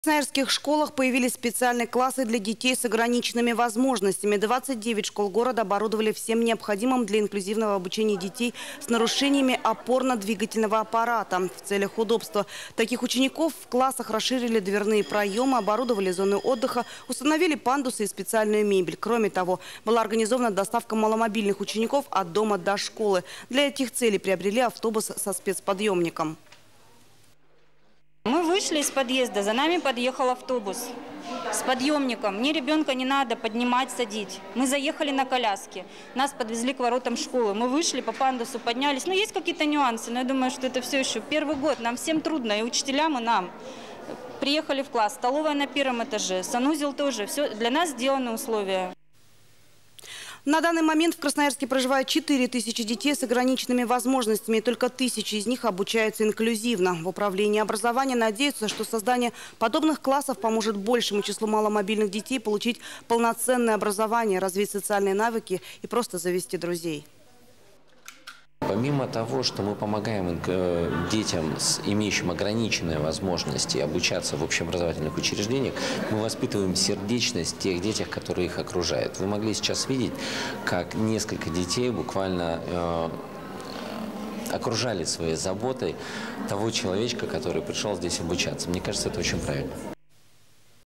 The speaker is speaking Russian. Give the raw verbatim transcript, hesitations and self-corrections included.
В красноярских школах появились специальные классы для детей с ограниченными возможностями. двадцать девять школ города оборудовали всем необходимым для инклюзивного обучения детей с нарушениями опорно-двигательного аппарата. В целях удобства таких учеников в классах расширили дверные проемы, оборудовали зоны отдыха, установили пандусы и специальную мебель. Кроме того, была организована доставка маломобильных учеников от дома до школы. Для этих целей приобрели автобус со спецподъемником. Мы вышли из подъезда, за нами подъехал автобус с подъемником. Мне ребенка не надо поднимать, садить. Мы заехали на коляске, нас подвезли к воротам школы. Мы вышли по пандусу, поднялись. Ну, есть какие-то нюансы, но я думаю, что это все еще первый год. Нам всем трудно, и учителям, и нам. Приехали в класс, столовая на первом этаже, санузел тоже. Все для нас сделаны условия. На данный момент в Красноярске проживает четыре тысячи детей с ограниченными возможностями. И только тысячи из них обучаются инклюзивно. В управлении образования надеются, что создание подобных классов поможет большему числу маломобильных детей получить полноценное образование, развить социальные навыки и просто завести друзей. Помимо того, что мы помогаем детям, имеющим ограниченные возможности обучаться в общеобразовательных учреждениях, мы воспитываем сердечность в тех детях, которые их окружают. Вы могли сейчас видеть, как несколько детей буквально э, окружали своей заботой того человечка, который пришел здесь обучаться. Мне кажется, это очень правильно.